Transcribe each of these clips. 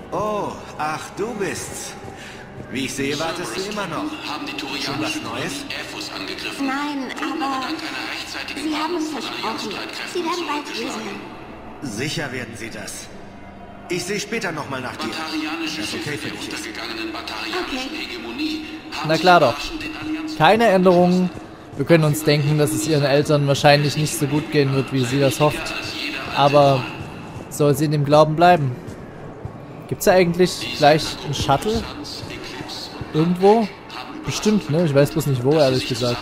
Oh, ach, du bist's. Wie ich sehe, wartest du immer noch. Haben die Schon was Turianischen Neues? Airforce angegriffen. Nein, aber Dank einer rechtzeitigen Sie haben uns Warnung von versprochen. Allianzstreitkräften Sie werden bald zurückgeschlagen. wissen. Sicher werden sie das. Ich sehe später nochmal nach dir. Batarianische Das Schiffe okay für der dich ist. untergegangenen batarianischen Hegemonie haben Na klar doch. überraschend den Allianz- Keine Änderungen. Wir können uns denken, dass es ihren Eltern wahrscheinlich nicht so gut gehen wird, wie sie das hofft. Aber soll sie in dem Glauben bleiben? Gibt's da eigentlich gleich einen Shuttle? Irgendwo? Bestimmt, ne? Ich weiß bloß nicht wo, ehrlich gesagt.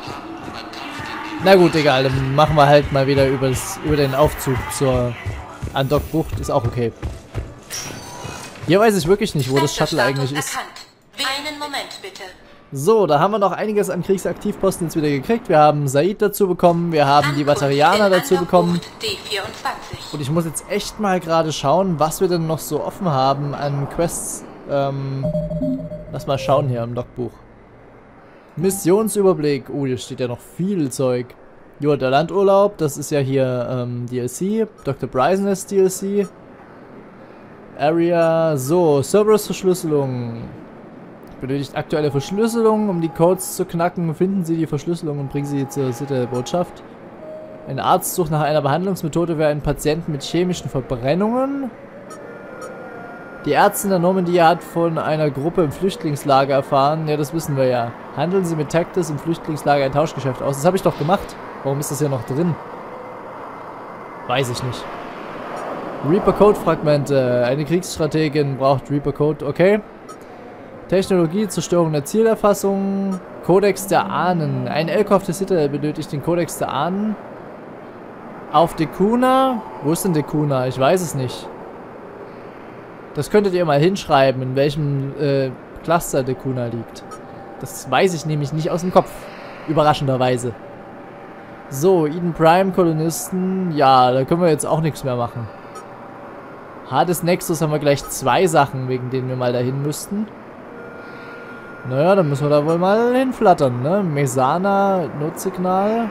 Na gut, egal. Dann machen wir halt mal wieder über den Aufzug zur Andockbucht. Ist auch okay. Hier weiß ich wirklich nicht, wo das Shuttle eigentlich ist. Einen Moment, bitte. So, da haben wir noch einiges an Kriegsaktivposten jetzt wieder gekriegt. Wir haben Said dazu bekommen, wir haben die Batarianer dazu bekommen. D24. Und ich muss jetzt echt mal gerade schauen, was wir denn noch so offen haben an Quests. Lass mal schauen hier im Logbuch. Missionsüberblick. Oh, hier steht ja noch viel Zeug. Jo, der Landurlaub, das ist ja hier DLC. Dr. Bryson ist DLC. Area, so, Cerberus-Verschlüsselung. Benötigt aktuelle Verschlüsselung, um die Codes zu knacken. Finden Sie die Verschlüsselung und bringen sie zur Citadel-Botschaft. Ein Arzt sucht nach einer Behandlungsmethode für einen Patienten mit chemischen Verbrennungen. Die Ärztin der Normandie hat von einer Gruppe im Flüchtlingslager erfahren. Ja, das wissen wir ja. Handeln Sie mit Tactis im Flüchtlingslager ein Tauschgeschäft aus. Das habe ich doch gemacht. Warum ist das hier noch drin? Weiß ich nicht. Reaper-Code-Fragmente. Eine Kriegsstrategin braucht Reaper-Code. Okay. Technologie, Zerstörung der Zielerfassung. Kodex der Ahnen. Ein Elko auf der Citadel benötigt den Kodex der Ahnen. Auf Dekuna. Wo ist denn Dekuna? Ich weiß es nicht. Das könntet ihr mal hinschreiben, in welchem Cluster Dekuna liegt. Das weiß ich nämlich nicht aus dem Kopf. Überraschenderweise. So, Eden Prime Kolonisten. Ja, da können wir jetzt auch nichts mehr machen. Hades Nexus haben wir gleich 2 Sachen, wegen denen wir mal dahin müssten. Naja, dann müssen wir da wohl mal hinflattern, ne? Mesana, Notsignal.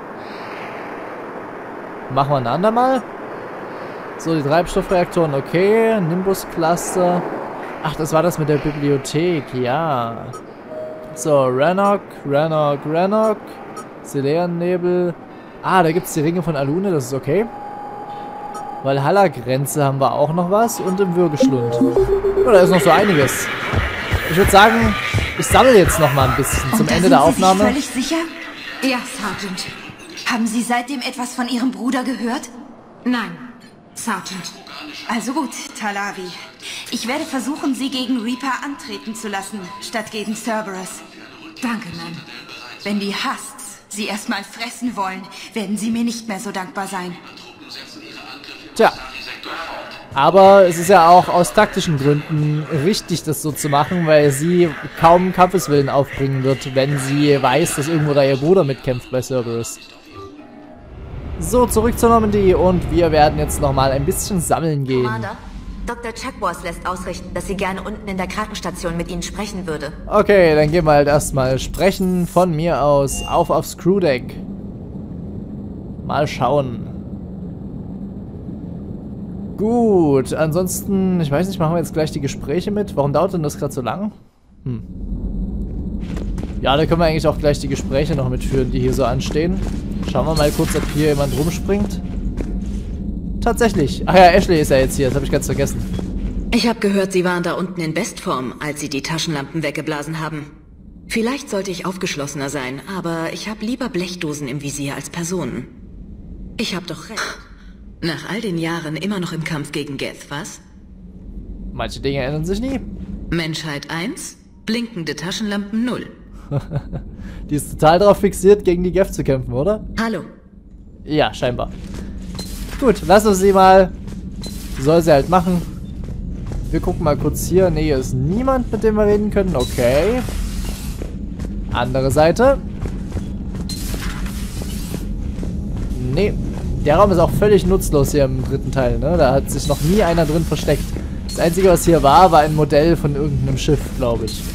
Machen wir ein andermal. So, die Treibstoffreaktoren, okay. Nimbus Cluster. Ach, das war das mit der Bibliothek, ja. So, Rannoch. Selean-Nebel. Ah, da gibt es die Ringe von Alune, das ist okay. Valhalla-Grenze haben wir auch noch was. Und im Würgeschlund. Oh, da ist noch so einiges. Ich würde sagen, ich sammle jetzt noch mal ein bisschen zum Ende der Aufnahme. Sind Sie sich völlig sicher? Ja, Sergeant. Haben Sie seitdem etwas von Ihrem Bruder gehört? Nein, Sergeant. Also gut, Talavi. Ich werde versuchen, Sie gegen Reaper antreten zu lassen, statt gegen Cerberus. Danke, Ma'am. Wenn die Husks Sie erstmal fressen wollen, werden Sie mir nicht mehr so dankbar sein. Tja. Aber es ist ja auch aus taktischen Gründen richtig, das so zu machen, weil sie kaum Kampfeswillen aufbringen wird, wenn sie weiß, dass irgendwo da ihr Bruder mitkämpft bei Cerberus. So, zurück zur Normandie und wir werden jetzt nochmal ein bisschen sammeln gehen. Commander, Dr. Chuckworth lässt ausrichten, dass sie gerne unten in der Krankenstation mit Ihnen sprechen würde. Okay, dann gehen wir halt erstmal sprechen von mir aus aufs Crewdeck. Mal schauen. Gut, ansonsten, ich weiß nicht, machen wir jetzt gleich die Gespräche mit. Warum dauert denn das gerade so lang? Ja, da können wir eigentlich auch gleich die Gespräche noch mitführen, die hier so anstehen. Schauen wir mal kurz, ob hier jemand rumspringt. Tatsächlich. Ach ja, Ashley ist ja jetzt hier, das habe ich ganz vergessen. Ich habe gehört, Sie waren da unten in Bestform, als Sie die Taschenlampen weggeblasen haben. Vielleicht sollte ich aufgeschlossener sein, aber ich habe lieber Blechdosen im Visier als Personen. Ich habe doch recht. Nach all den Jahren immer noch im Kampf gegen Geth, was? Manche Dinge ändern sich nie. Menschheit 1, blinkende Taschenlampen 0. Die ist total darauf fixiert, gegen die Geth zu kämpfen, oder? Hallo. Ja, scheinbar. Gut, lass uns sie mal. Soll sie halt machen. Wir gucken mal kurz hier. Ne, hier ist niemand, mit dem wir reden können. Okay. Andere Seite. Nee. Der Raum ist auch völlig nutzlos hier im dritten Teil, ne? Da hat sich noch nie einer drin versteckt. Das Einzige, was hier war ein Modell von irgendeinem Schiff, glaube ich.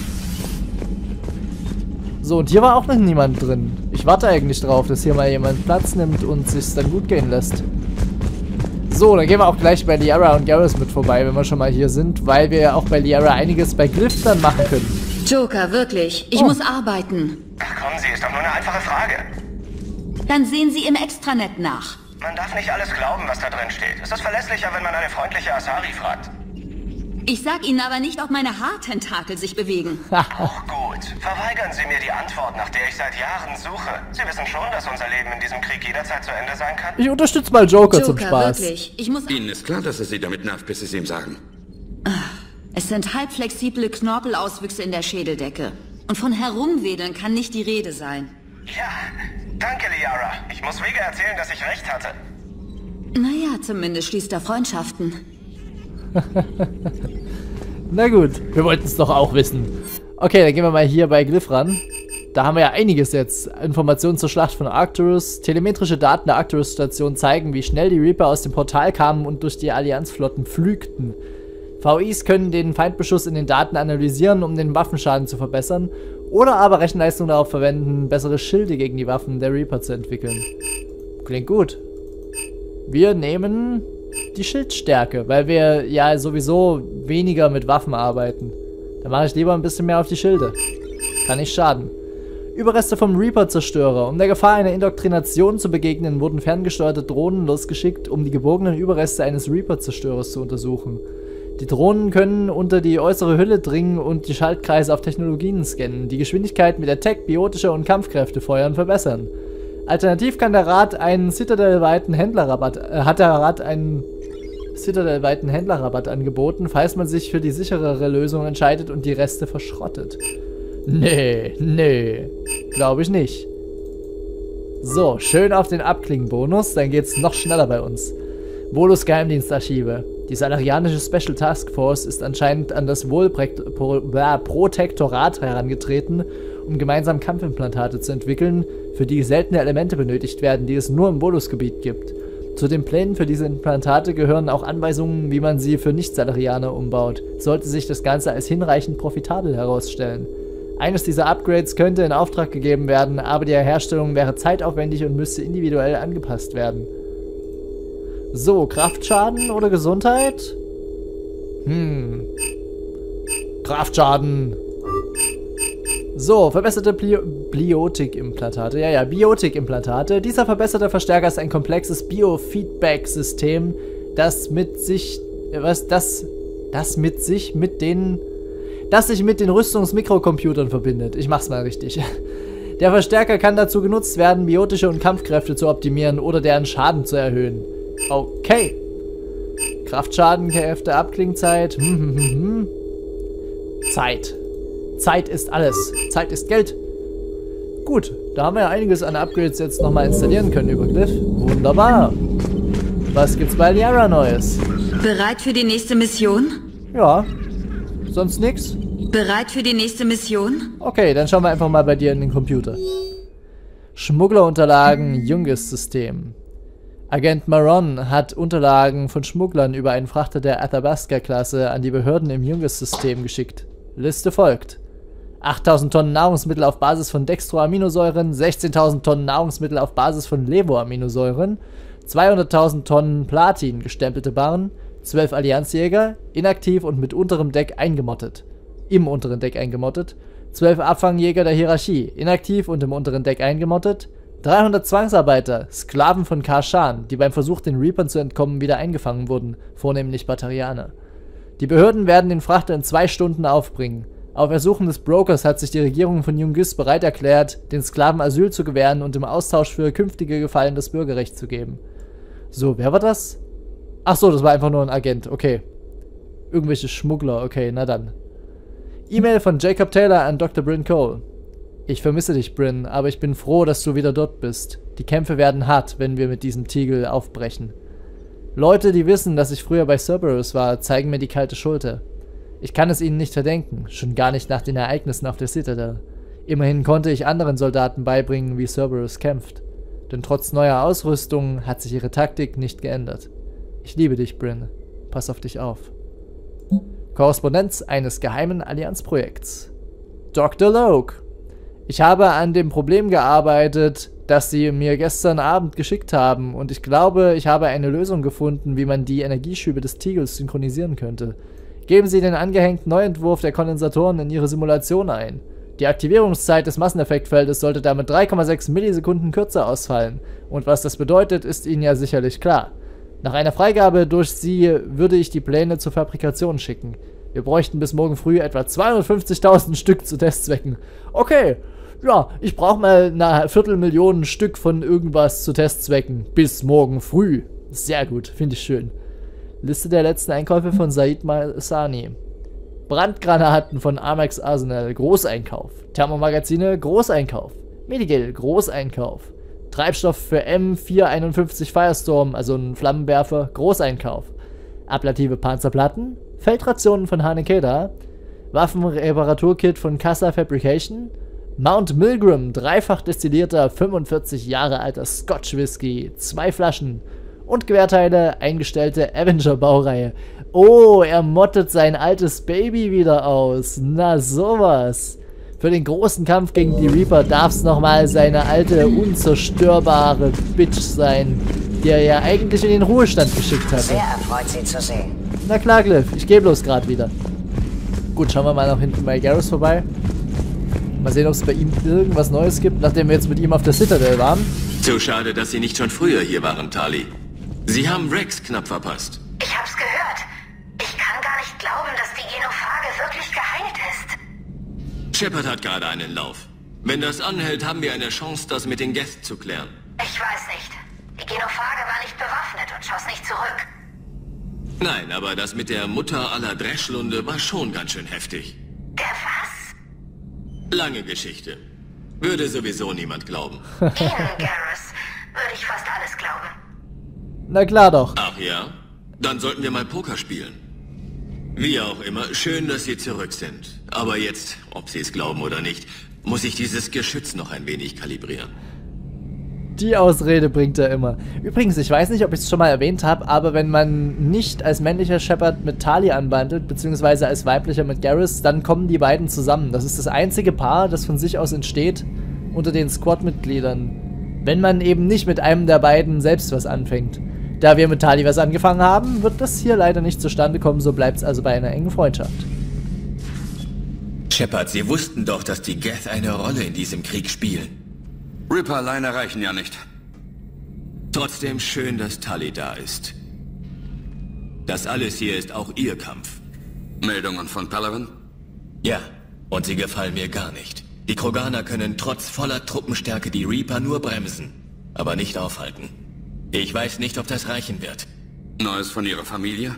So, und hier war auch noch niemand drin. Ich warte eigentlich drauf, dass hier mal jemand Platz nimmt und sich dann gut gehen lässt. So, dann gehen wir auch gleich bei Liara und Garrus mit vorbei, wenn wir schon mal hier sind, weil wir ja auch bei Liara einiges bei Glyph dann machen können. Joker, wirklich. Ich muss arbeiten. Ach kommen Sie, ist doch nur eine einfache Frage. Dann sehen Sie im Extranet nach. Man darf nicht alles glauben, was da drin steht. Es ist verlässlicher, wenn man eine freundliche Asari fragt. Ich sag Ihnen aber nicht, ob meine Haartentakel sich bewegen. Auch gut. Verweigern Sie mir die Antwort, nach der ich seit Jahren suche. Sie wissen schon, dass unser Leben in diesem Krieg jederzeit zu Ende sein kann? Ich unterstütze mal Joker zum Spaß. Wirklich. Ich muss... Ihnen ist klar, dass es Sie damit nervt, bis Sie es ihm sagen. Es sind halbflexible Knorpelauswüchse in der Schädeldecke. Und von herumwedeln kann nicht die Rede sein. Ja, danke, Liara. Ich muss Vega erzählen, dass ich recht hatte. Naja, zumindest schließt er Freundschaften. Na gut, wir wollten es doch auch wissen. Okay, dann gehen wir mal hier bei Glyph ran. Da haben wir ja einiges jetzt. Informationen zur Schlacht von Arcturus. Telemetrische Daten der Arcturus-Station zeigen, wie schnell die Reaper aus dem Portal kamen und durch die Allianzflotten pflügten. VIs können den Feindbeschuss in den Daten analysieren, um den Waffenschaden zu verbessern. Oder aber Rechenleistung darauf verwenden, bessere Schilde gegen die Waffen der Reaper zu entwickeln. Klingt gut. Wir nehmen die Schildstärke, weil wir ja sowieso weniger mit Waffen arbeiten. Dann mache ich lieber ein bisschen mehr auf die Schilde. Kann nicht schaden. Überreste vom Reaper-Zerstörer. Um der Gefahr einer Indoktrination zu begegnen, wurden ferngesteuerte Drohnen losgeschickt, um die gebogenen Überreste eines Reaper-Zerstörers zu untersuchen. Die Drohnen können unter die äußere Hülle dringen und die Schaltkreise auf Technologien scannen, die Geschwindigkeit mit Attack, biotische und Kampfkräfte feuern verbessern. Alternativ kann der Rat einen Citadel-weiten Händlerrabatt, angeboten, falls man sich für die sicherere Lösung entscheidet und die Reste verschrottet. Nee, glaube ich nicht. So, schön auf den Abklingen-Bonus, dann geht's noch schneller bei uns. Volus Geheimdienstarchive. Die salarianische Special Task Force ist anscheinend an das Protektorat herangetreten, um gemeinsam Kampfimplantate zu entwickeln, für die seltene Elemente benötigt werden, die es nur im Volus-Gebiet gibt. Zu den Plänen für diese Implantate gehören auch Anweisungen, wie man sie für Nicht-Salarianer umbaut, sollte sich das Ganze als hinreichend profitabel herausstellen. Eines dieser Upgrades könnte in Auftrag gegeben werden, aber die Herstellung wäre zeitaufwendig und müsste individuell angepasst werden. So, Kraftschaden oder Gesundheit? Kraftschaden. So, verbesserte Biotik-Implantate. Ja, Biotik-Implantate. Dieser verbesserte Verstärker ist ein komplexes Biofeedback-System, das sich mit den Rüstungsmikrocomputern verbindet. Ich mach's mal richtig. Der Verstärker kann dazu genutzt werden, biotische und Kampfkräfte zu optimieren oder deren Schaden zu erhöhen. Okay. Kraftschaden, Kräfte, Abklingzeit. Zeit ist alles. Zeit ist Geld. Gut, da haben wir ja einiges an Upgrades jetzt nochmal installieren können über Glyph. Wunderbar. Was gibt's bei Liara Neues? Bereit für die nächste Mission? Ja. Sonst nix? Bereit für die nächste Mission? Okay, dann schauen wir einfach mal bei dir in den Computer. Schmugglerunterlagen, Jungis-System. Agent Maron hat Unterlagen von Schmugglern über einen Frachter der Athabasca-Klasse an die Behörden im Jungis-System geschickt. Liste folgt. 8.000 Tonnen Nahrungsmittel auf Basis von Dextroaminosäuren, 16.000 Tonnen Nahrungsmittel auf Basis von Levoaminosäuren, 200.000 Tonnen Platin gestempelte Barren, 12 Allianzjäger, inaktiv und mit unterem Deck eingemottet. Im unteren Deck eingemottet, 12 Abfangjäger der Hierarchie, inaktiv und im unteren Deck eingemottet, 300 Zwangsarbeiter, Sklaven von Karshan, die beim Versuch, den Reapern zu entkommen, wieder eingefangen wurden, vornehmlich Batarianer. Die Behörden werden den Frachter in 2 Stunden aufbringen. Auf Ersuchen des Brokers hat sich die Regierung von Jungis bereit erklärt, den Sklaven Asyl zu gewähren und im Austausch für künftige Gefallen das Bürgerrecht zu geben. So, wer war das? Ach so, das war einfach nur ein Agent, okay. Irgendwelche Schmuggler, okay, na dann. E-Mail von Jacob Taylor an Dr. Bryn Cole. Ich vermisse dich, Bryn, aber ich bin froh, dass du wieder dort bist. Die Kämpfe werden hart, wenn wir mit diesem Tiegel aufbrechen. Leute, die wissen, dass ich früher bei Cerberus war, zeigen mir die kalte Schulter. Ich kann es ihnen nicht verdenken, schon gar nicht nach den Ereignissen auf der Citadel. Immerhin konnte ich anderen Soldaten beibringen, wie Cerberus kämpft. Denn trotz neuer Ausrüstung hat sich ihre Taktik nicht geändert. Ich liebe dich, Bryn. Pass auf dich auf. Korrespondenz eines geheimen Allianzprojekts. Dr. Loke. Ich habe an dem Problem gearbeitet, das sie mir gestern Abend geschickt haben. Und ich glaube, ich habe eine Lösung gefunden, wie man die Energieschübe des Tigels synchronisieren könnte. Geben Sie den angehängten Neuentwurf der Kondensatoren in Ihre Simulation ein. Die Aktivierungszeit des Masseneffektfeldes sollte damit 3,6 Millisekunden kürzer ausfallen. Und was das bedeutet, ist Ihnen ja sicherlich klar. Nach einer Freigabe durch Sie würde ich die Pläne zur Fabrikation schicken. Wir bräuchten bis morgen früh etwa 250.000 Stück zu Testzwecken. Okay, ja, ich brauche mal eine 250.000 Stück von irgendwas zu Testzwecken. Bis morgen früh. Sehr gut, finde ich schön. Liste der letzten Einkäufe von Said Masani. Brandgranaten von Amex Arsenal, Großeinkauf. Thermomagazine, Großeinkauf. Medigel, Großeinkauf. Treibstoff für M451 Firestorm, also ein Flammenwerfer, Großeinkauf. Ablative Panzerplatten. Feldrationen von Hanekeda. Waffenreparaturkit von Casa Fabrication. Mount Milgram, dreifach destillierter, 45 Jahre alter Scotch Whisky, 2 Flaschen. Und Gewehrteile, eingestellte Avenger-Baureihe. Oh, er mottet sein altes Baby wieder aus. Na sowas. Für den großen Kampf gegen die Reaper darf es nochmal seine alte, unzerstörbare Bitch sein, die er ja eigentlich in den Ruhestand geschickt hatte. Sehr erfreut, Sie zu sehen. Na klar, Glyph, ich gehe bloß gerade wieder. Gut, schauen wir mal noch hinten bei Garrus vorbei. Mal sehen, ob es bei ihm irgendwas Neues gibt, nachdem wir jetzt mit ihm auf der Citadel waren. Zu schade, dass Sie nicht schon früher hier waren, Tali. Sie haben Rex knapp verpasst. Ich hab's gehört. Ich kann gar nicht glauben, dass die Genophage wirklich geheilt ist. Shepard hat gerade einen Lauf. Wenn das anhält, haben wir eine Chance, das mit den Geth zu klären. Ich weiß nicht. Die Genophage war nicht bewaffnet und schoss nicht zurück. Nein, aber das mit der Mutter aller Dreschlunde war schon ganz schön heftig. Der was? Lange Geschichte. Würde sowieso niemand glauben. Ihnen, Garrus, würde ich fast alles glauben. Na klar doch. Ach ja? Dann sollten wir mal Poker spielen. Wie auch immer, schön, dass Sie zurück sind. Aber jetzt, ob Sie es glauben oder nicht, muss ich dieses Geschütz noch ein wenig kalibrieren. Die Ausrede bringt er immer. Übrigens, ich weiß nicht, ob ich es schon mal erwähnt habe, aber wenn man nicht als männlicher Shepard mit Tali anbandelt, beziehungsweise als weiblicher mit Garrus, dann kommen die beiden zusammen. Das ist das einzige Paar, das von sich aus entsteht unter den Squad-Mitgliedern. Wenn man eben nicht mit einem der beiden selbst was anfängt. Da wir mit Tali was angefangen haben, wird das hier leider nicht zustande kommen, so bleibt es also bei einer engen Freundschaft. Shepard, Sie wussten doch, dass die Geth eine Rolle in diesem Krieg spielen. Reaper alleine reichen ja nicht. Trotzdem schön, dass Tali da ist. Das alles hier ist auch Ihr Kampf. Meldungen von Palaven? Ja, und sie gefallen mir gar nicht. Die Kroganer können trotz voller Truppenstärke die Reaper nur bremsen, aber nicht aufhalten. Ich weiß nicht, ob das reichen wird. Neues von Ihrer Familie?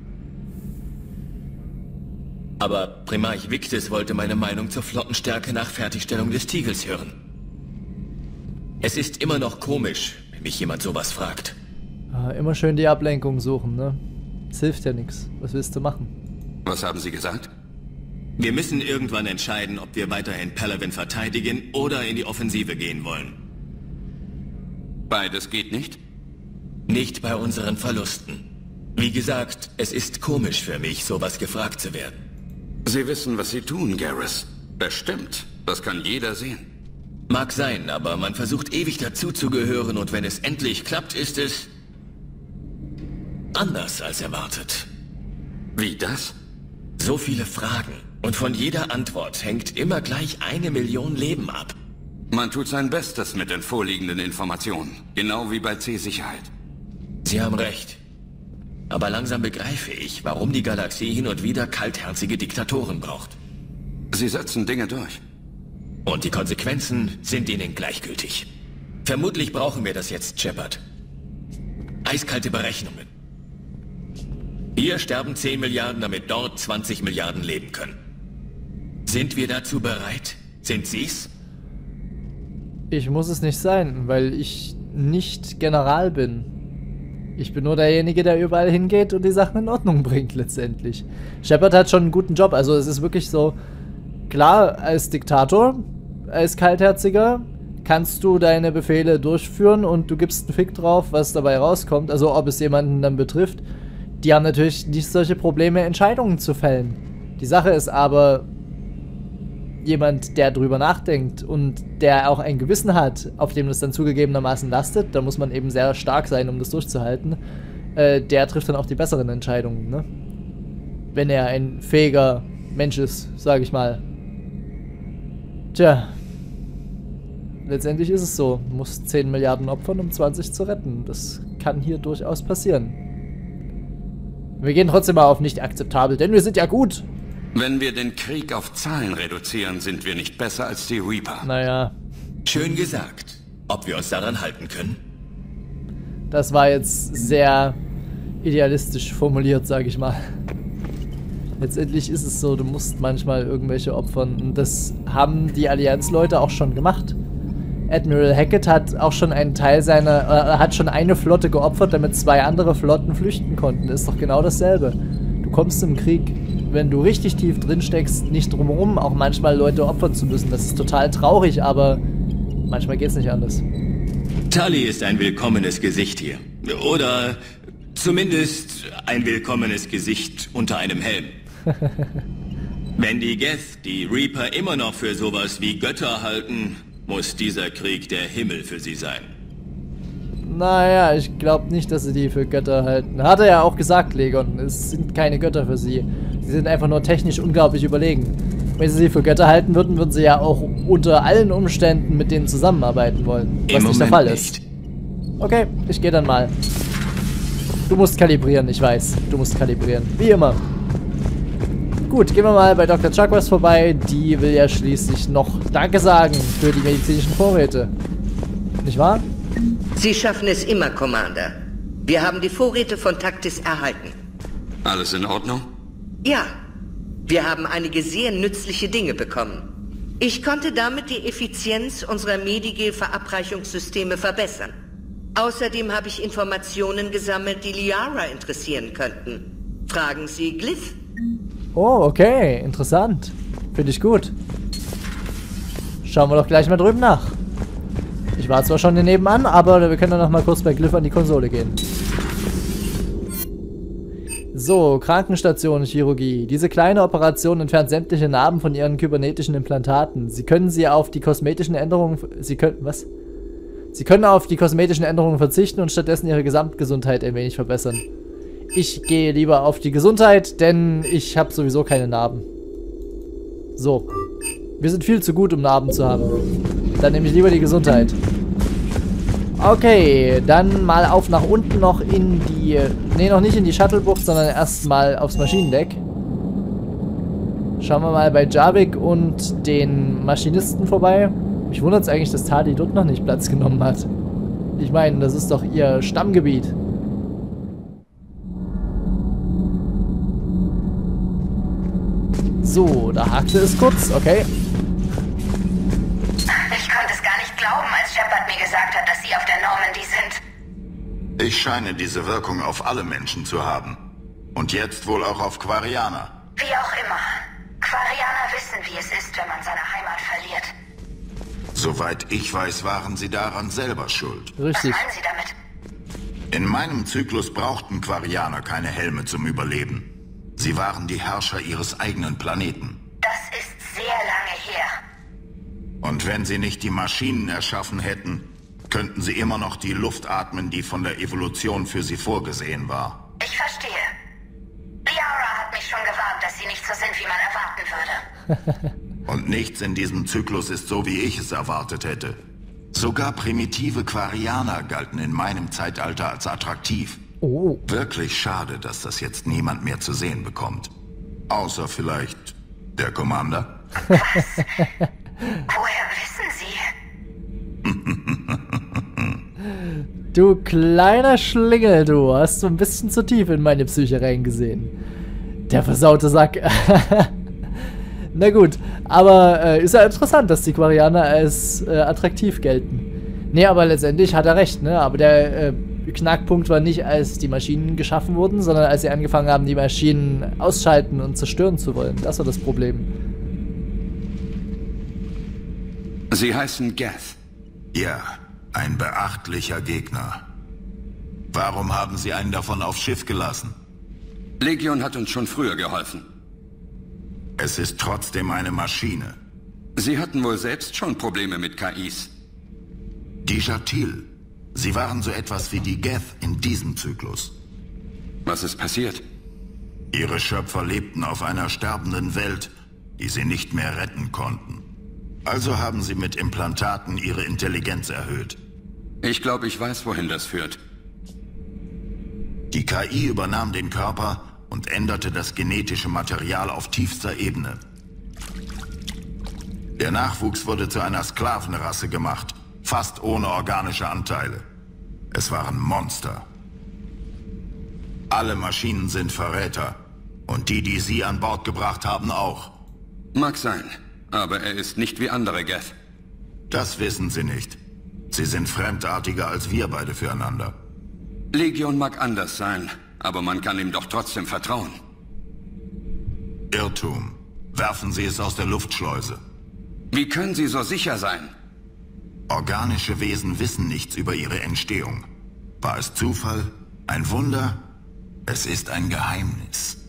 Aber Primarch Victis wollte meine Meinung zur Flottenstärke nach Fertigstellung des Tigels hören. Es ist immer noch komisch, wenn mich jemand sowas fragt. Immer schön die Ablenkung suchen, ne? Es hilft ja nichts. Was willst du machen? Was haben Sie gesagt? Wir müssen irgendwann entscheiden, ob wir weiterhin Palaven verteidigen oder in die Offensive gehen wollen. Beides geht nicht? Nicht bei unseren Verlusten. Wie gesagt, es ist komisch für mich, sowas gefragt zu werden. Sie wissen, was Sie tun, Garrus. Bestimmt. Das kann jeder sehen. Mag sein, aber man versucht ewig dazuzugehören und wenn es endlich klappt, ist es anders als erwartet. Wie das? So viele Fragen und von jeder Antwort hängt immer gleich 1 Million Leben ab. Man tut sein Bestes mit den vorliegenden Informationen. Genau wie bei C-Sicherheit. Sie haben recht. Aber langsam begreife ich, warum die Galaxie hin und wieder kaltherzige Diktatoren braucht. Sie setzen Dinge durch. Und die Konsequenzen sind ihnen gleichgültig. Vermutlich brauchen wir das jetzt, Shepard. Eiskalte Berechnungen. Hier sterben 10 Milliarden, damit dort 20 Milliarden leben können. Sind wir dazu bereit? Sind Sie's? Ich muss es nicht sein, weil ich nicht General bin. Ich bin nur derjenige, der überall hingeht und die Sachen in Ordnung bringt, letztendlich. Shepard hat schon einen guten Job, also es ist wirklich so, klar, als Diktator, als Kaltherziger, kannst du deine Befehle durchführen und du gibst einen Fick drauf, was dabei rauskommt, also ob es jemanden dann betrifft. Die haben natürlich nicht solche Probleme, Entscheidungen zu fällen. Die Sache ist aber, jemand, der drüber nachdenkt und der auch ein Gewissen hat, auf dem das dann zugegebenermaßen lastet, da muss man eben sehr stark sein, um das durchzuhalten, der trifft dann auch die besseren Entscheidungen, ne? Wenn er ein fähiger Mensch ist, sage ich mal. Tja. Letztendlich ist es so. Du musst 10 Milliarden opfern, um 20 zu retten. Das kann hier durchaus passieren. Wir gehen trotzdem mal auf nicht akzeptabel, denn wir sind ja gut. Wenn wir den Krieg auf Zahlen reduzieren, sind wir nicht besser als die Reaper. Naja. Schön gesagt. Ob wir uns daran halten können? Das war jetzt sehr idealistisch formuliert, sage ich mal. Letztendlich ist es so, du musst manchmal irgendwelche opfern. Und das haben die Allianz-Leute auch schon gemacht. Admiral Hackett hat auch schon einen Teil seiner, hat schon eine Flotte geopfert, damit 2 andere Flotten flüchten konnten. Ist doch genau dasselbe. Du kommst im Krieg, wenn du richtig tief drin steckst, nicht drumherum, auch manchmal Leute opfern zu müssen. Das ist total traurig, aber manchmal geht's nicht anders. Tali ist ein willkommenes Gesicht hier. Oder zumindest ein willkommenes Gesicht unter einem Helm. Wenn die Geth die Reaper immer noch für sowas wie Götter halten, muss dieser Krieg der Himmel für sie sein. Naja, ich glaube nicht, dass sie die für Götter halten. Hat er ja auch gesagt, Legon. Es sind keine Götter für sie. Sie sind einfach nur technisch unglaublich überlegen. Wenn sie für Götter halten würden, würden sie ja auch unter allen Umständen mit denen zusammenarbeiten wollen. Was nicht der Fall ist. Okay, ich gehe dann mal. Du musst kalibrieren, ich weiß. Du musst kalibrieren. Wie immer. Gut, gehen wir mal bei Dr. Chakwas vorbei. Die will ja schließlich noch Danke sagen für die medizinischen Vorräte. Nicht wahr? Sie schaffen es immer, Commander. Wir haben die Vorräte von Taktis erhalten. Alles in Ordnung? Ja. Wir haben einige sehr nützliche Dinge bekommen. Ich konnte damit die Effizienz unserer Medigel-Verabreichungssysteme verbessern. Außerdem habe ich Informationen gesammelt, die Liara interessieren könnten. Fragen Sie Glyph. Oh, okay. Interessant. Finde ich gut. Schauen wir doch gleich mal drüben nach. Ich war zwar schon hier nebenan, aber wir können dann noch mal kurz bei Glyph an die Konsole gehen. So, Krankenstation, Chirurgie. Diese kleine Operation entfernt sämtliche Narben von ihren kybernetischen Implantaten. Sie können auf die kosmetischen Änderungen... Sie können auf die kosmetischen Änderungen verzichten und stattdessen ihre Gesamtgesundheit ein wenig verbessern. Ich gehe lieber auf die Gesundheit, denn ich habe sowieso keine Narben. So. Wir sind viel zu gut, um Narben zu haben. Dann nehme ich lieber die Gesundheit. Okay, dann mal auf nach unten noch in die... Ne, noch nicht in die Shuttlebucht, sondern erstmal aufs Maschinendeck. Schauen wir mal bei Jarvik und den Maschinisten vorbei. Mich wundert es eigentlich, dass Tali dort noch nicht Platz genommen hat. Ich meine, das ist doch ihr Stammgebiet. So, da hakte es kurz, okay. Ich konnte es gar nicht glauben, als Shepard mir gesagt hat, dass Sie auf der Normandy sind. Ich scheine diese Wirkung auf alle Menschen zu haben. Und jetzt wohl auch auf Quarianer. Wie auch immer. Quarianer wissen, wie es ist, wenn man seine Heimat verliert. Soweit ich weiß, waren sie daran selber schuld. Richtig. Was meinen Sie damit? In meinem Zyklus brauchten Quarianer keine Helme zum Überleben. Sie waren die Herrscher ihres eigenen Planeten. Das ist sehr lange her. Und wenn sie nicht die Maschinen erschaffen hätten, könnten sie immer noch die Luft atmen, die von der Evolution für sie vorgesehen war. Ich verstehe. Liara hat mich schon gewarnt, dass sie nicht so sind, wie man erwarten würde. Und nichts in diesem Zyklus ist so, wie ich es erwartet hätte. Sogar primitive Quarianer galten in meinem Zeitalter als attraktiv. Oh. Wirklich schade, dass das jetzt niemand mehr zu sehen bekommt. Außer vielleicht der Commander. Was? Woher wissen Sie? Du kleiner Schlingel, du hast so ein bisschen zu tief in meine Psyche reingesehen. Der versaute Sack. Na gut, aber ist ja interessant, dass die Quarianer als attraktiv gelten. Nee, aber letztendlich hat er recht, ne? Aber der Knackpunkt war nicht, als die Maschinen geschaffen wurden, sondern als sie angefangen haben, die Maschinen ausschalten und zerstören zu wollen. Das war das Problem. Sie heißen Geth. Ja, ein beachtlicher Gegner. Warum haben Sie einen davon aufs Schiff gelassen? Legion hat uns schon früher geholfen. Es ist trotzdem eine Maschine. Sie hatten wohl selbst schon Probleme mit KIs. Die Jatil. Sie waren so etwas wie die Geth in diesem Zyklus. Was ist passiert? Ihre Schöpfer lebten auf einer sterbenden Welt, die sie nicht mehr retten konnten. Also haben sie mit Implantaten ihre Intelligenz erhöht. Ich glaube, ich weiß, wohin das führt. Die KI übernahm den Körper und änderte das genetische Material auf tiefster Ebene. Der Nachwuchs wurde zu einer Sklavenrasse gemacht, fast ohne organische Anteile. Es waren Monster. Alle Maschinen sind Verräter. Und die Sie an Bord gebracht haben, auch. Mag sein, aber er ist nicht wie andere Geth. Das wissen Sie nicht. Sie sind fremdartiger als wir beide füreinander. Legion mag anders sein, aber man kann ihm doch trotzdem vertrauen. Irrtum. Werfen Sie es aus der Luftschleuse. Wie können Sie so sicher sein? Organische Wesen wissen nichts über ihre Entstehung. War es Zufall? Ein Wunder? Es ist ein Geheimnis.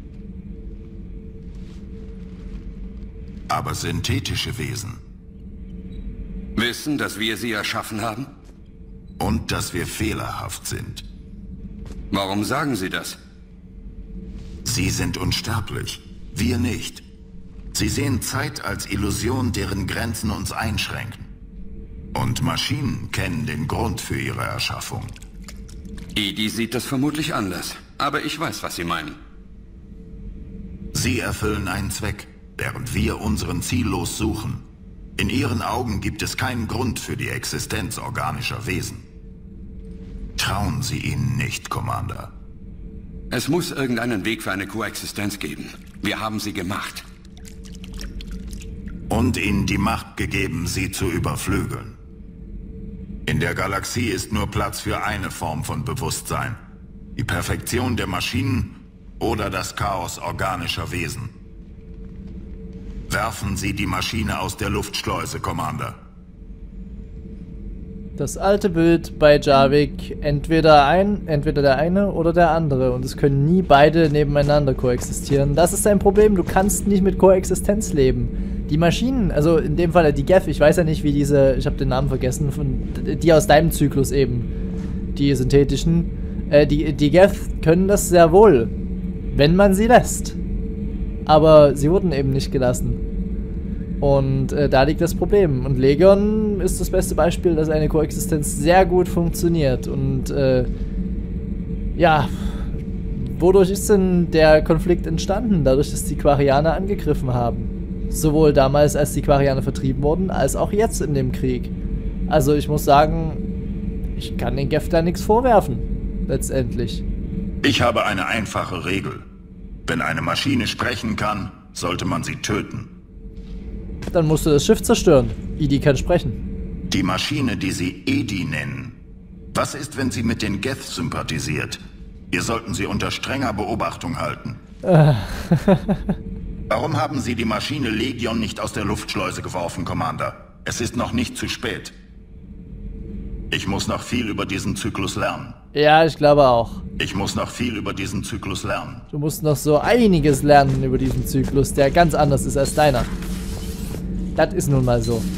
Aber synthetische Wesen. Wissen, dass wir sie erschaffen haben? Und dass wir fehlerhaft sind. Warum sagen Sie das? Sie sind unsterblich. Wir nicht. Sie sehen Zeit als Illusion, deren Grenzen uns einschränken. Und Maschinen kennen den Grund für ihre Erschaffung. EDI sieht das vermutlich anders. Aber ich weiß, was Sie meinen. Sie erfüllen einen Zweck, während wir unseren ziellos suchen. In Ihren Augen gibt es keinen Grund für die Existenz organischer Wesen. Trauen Sie ihnen nicht, Commander. Es muss irgendeinen Weg für eine Koexistenz geben. Wir haben sie gemacht. Und ihnen die Macht gegeben, sie zu überflügeln. In der Galaxie ist nur Platz für eine Form von Bewusstsein. Die Perfektion der Maschinen oder das Chaos organischer Wesen. Werfen Sie die Maschine aus der Luftschleuse, Commander. Das alte Bild bei Jarvik, entweder der eine oder der andere. Und es können nie beide nebeneinander koexistieren. Das ist ein Problem, du kannst nicht mit Koexistenz leben. Die Maschinen, also in dem Fall die Geth, ich weiß ja nicht, wie diese, ich habe den Namen vergessen, die aus deinem Zyklus eben, die synthetischen, die Geth können das sehr wohl, wenn man sie lässt. Aber sie wurden eben nicht gelassen. Und da liegt das Problem. Und Legion ist das beste Beispiel, dass eine Koexistenz sehr gut funktioniert. Und ja, wodurch ist denn der Konflikt entstanden? Dadurch, dass die Quarianer angegriffen haben. Sowohl damals, als die Quarianer vertrieben wurden, als auch jetzt in dem Krieg. Also ich muss sagen, ich kann den Geth da nichts vorwerfen, letztendlich. Ich habe eine einfache Regel. Wenn eine Maschine sprechen kann, sollte man sie töten. Dann musst du das Schiff zerstören. EDI kann sprechen. Die Maschine, die sie EDI nennen. Was ist, wenn sie mit den Geth sympathisiert? Wir sollten sie unter strenger Beobachtung halten. Warum haben Sie die Maschine Legion nicht aus der Luftschleuse geworfen, Commander? Es ist noch nicht zu spät. Ich muss noch viel über diesen Zyklus lernen. Ja, ich glaube auch. Ich muss noch viel über diesen Zyklus lernen. Du musst noch so einiges lernen über diesen Zyklus, der ganz anders ist als deiner. Das ist nun mal so.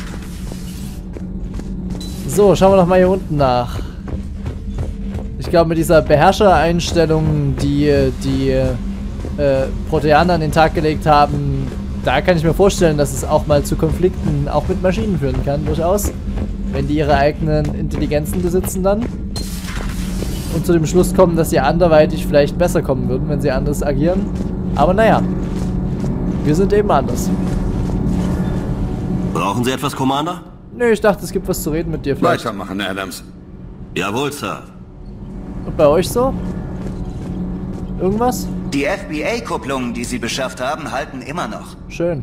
So, schauen wir noch mal hier unten nach. Ich glaube, mit dieser Beherrschereinstellung, die Proteaner an den Tag gelegt haben, da kann ich mir vorstellen, dass es auch mal zu Konflikten auch mit Maschinen führen kann, durchaus. Wenn die ihre eigenen Intelligenzen besitzen dann. Und zu dem Schluss kommen, dass sie anderweitig vielleicht besser kommen würden, wenn sie anders agieren. Aber naja, wir sind eben anders. Brauchen Sie etwas, Commander? Nö, ich dachte, es gibt was zu reden mit dir vielleicht. Weitermachen, Adams. Jawohl, Sir. Und bei euch so? Irgendwas? Die FBA-Kupplungen, die Sie beschafft haben, halten immer noch. Schön.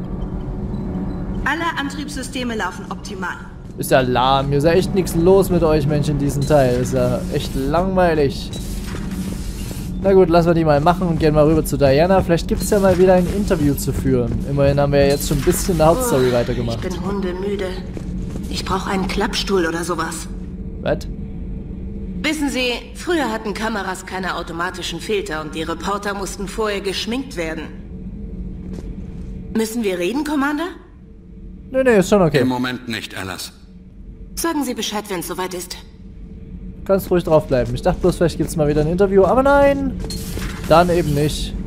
Alle Antriebssysteme laufen optimal. Ist ja lahm. Hier ist ja echt nichts los mit euch Menschen in diesem Teil. Ist ja echt langweilig. Na gut, lassen wir die mal machen und gehen mal rüber zu Diana. Vielleicht gibt es ja mal wieder ein Interview zu führen. Immerhin haben wir ja jetzt schon ein bisschen der Hauptstory weitergemacht. Ich bin hundemüde. Ich brauche einen Klappstuhl oder sowas. Was? Wissen Sie, früher hatten Kameras keine automatischen Filter und die Reporter mussten vorher geschminkt werden. Müssen wir reden, Commander? Nee, ist schon okay. Im Moment nicht, Alice. Sagen Sie Bescheid, wenn es soweit ist. Kannst ruhig draufbleiben. Ich dachte bloß, vielleicht gibt es mal wieder ein Interview, aber nein. Dann eben nicht.